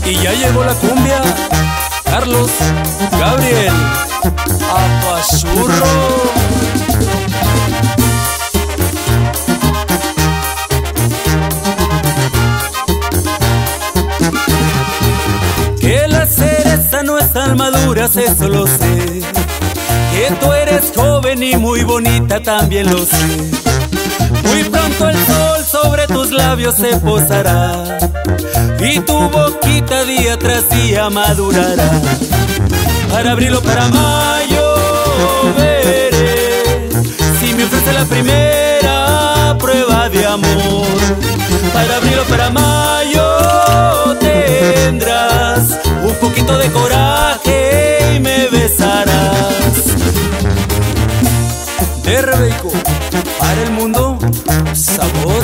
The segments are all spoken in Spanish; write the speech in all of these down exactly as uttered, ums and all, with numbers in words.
Y ya llegó la cumbia, Carlos Gabriel Apachurro. Que la cereza no es tan madura, eso lo sé. Que tú eres joven y muy bonita, también lo sé. Muy pronto el sol sobre tus labios se posará y tu boquita día tras día madurará. Para abril o para mayo veré si me ofrece la primera prueba de amor. Para abril o para mayo tendrás un poquito de coraje y me besarás. De Rebeico para el mundo, sabor.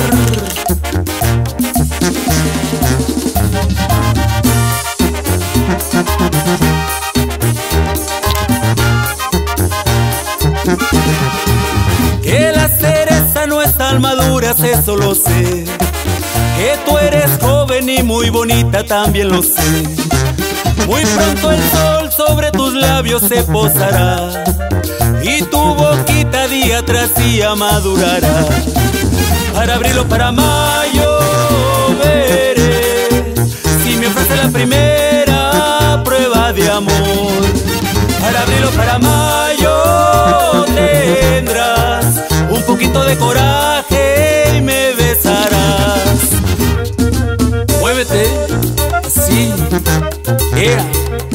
Que la cereza no es tan madura, eso lo sé. Que tú eres joven y muy bonita, también lo sé. Muy pronto el sol sobre tus labios se posará y tu boquita día tras día madurará. Para abril o para mayo veré si me ofrece la primera prueba de amor. Para abril o para mayo tendrás un poquito de coraje y me besarás. Muévete así, yeah.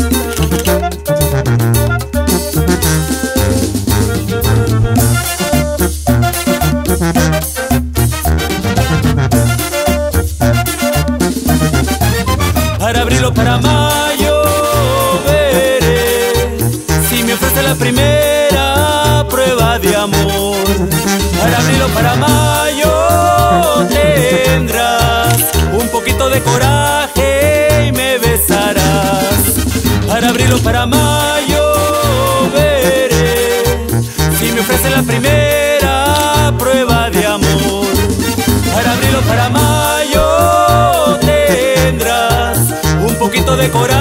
Para abril o para mayo veré si me ofrece la primera prueba de amor. Para abril o para mayo tendrás un poquito de coraje y me besarás. Para abril o para mayo veré si me ofrece la primera prueba de amor. Para abril o para mayo tendrás un poquito de coraje